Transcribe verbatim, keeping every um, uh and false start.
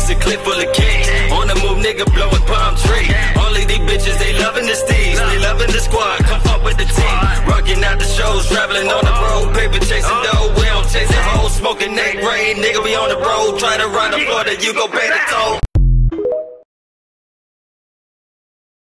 It's a clip full of kicks. On the move, nigga, blowing palm tree. Only these bitches, they loving the steez. They loving the squad, come fuck with the team. Rocking out the shows, traveling on the road. Paper chasing dough, we don't chase it hoes. Smoking neck rain, nigga, we on the road. Try to run the Florida, you go pay the toll.